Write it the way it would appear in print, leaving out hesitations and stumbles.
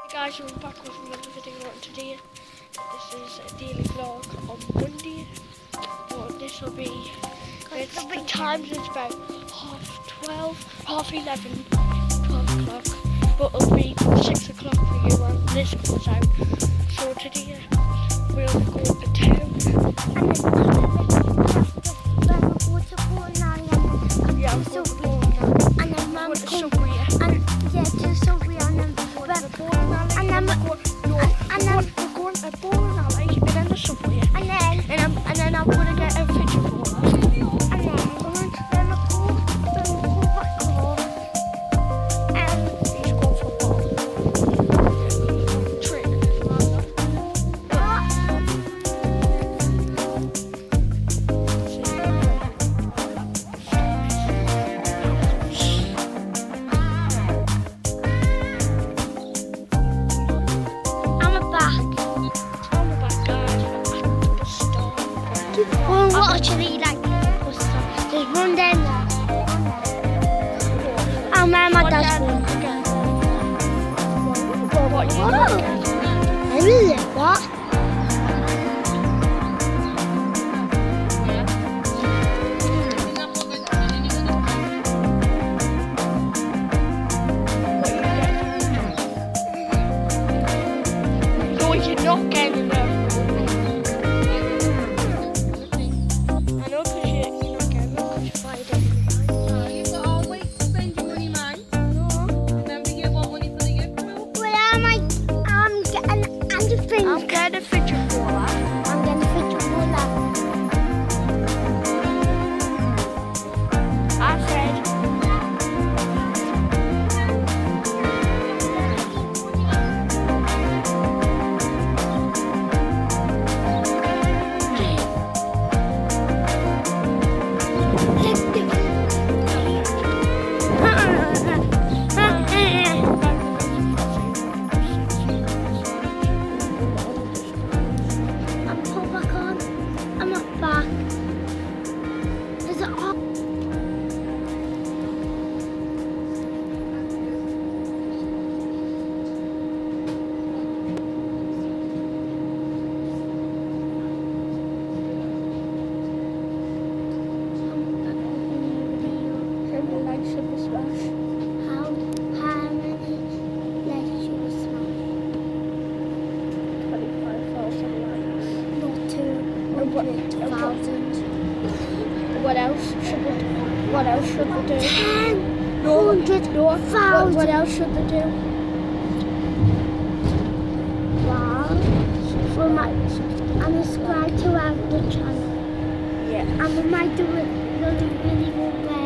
Hey guys, we're back with another video today. This is a daily vlog on Monday. But this will be, the times is about 11, 12 o'clock. But it'll be 6 o'clock for you when this comes out. So today we'll go to town. Yeah, I'm going to bowling alley. And then Mum's Go to going, Subway. and yeah, to Subway, and then We're going to the bowling alley. and then We're going to the bowling alley and then the Subway. And then I'm going to get a fidget roller. then go back home. He's going for a ball. Training as well. I'm back. Tell me about guys at the bus stop. Well, what actually like bus stop? There's one down there. Oh man, my dad's going. What you Whoa! Really? What? No, you're not getting enough. I know because you're not getting enough because you fight every You've got all week to spend your money, man. Remember, you want money for the gift room? Well, I'm getting anything. I'm getting a fidget roller. I'm getting a fidget roller. I said, I'm pulled back on. I'm not back. Is it on? how many legs should we smash? How many legs you will smash? 25,000 legs. Not 200,000. What else should we do? What else should we do? 10,000. What else should we do? Wow. And subscribe to our channel. Yeah. And we might do it really, really good.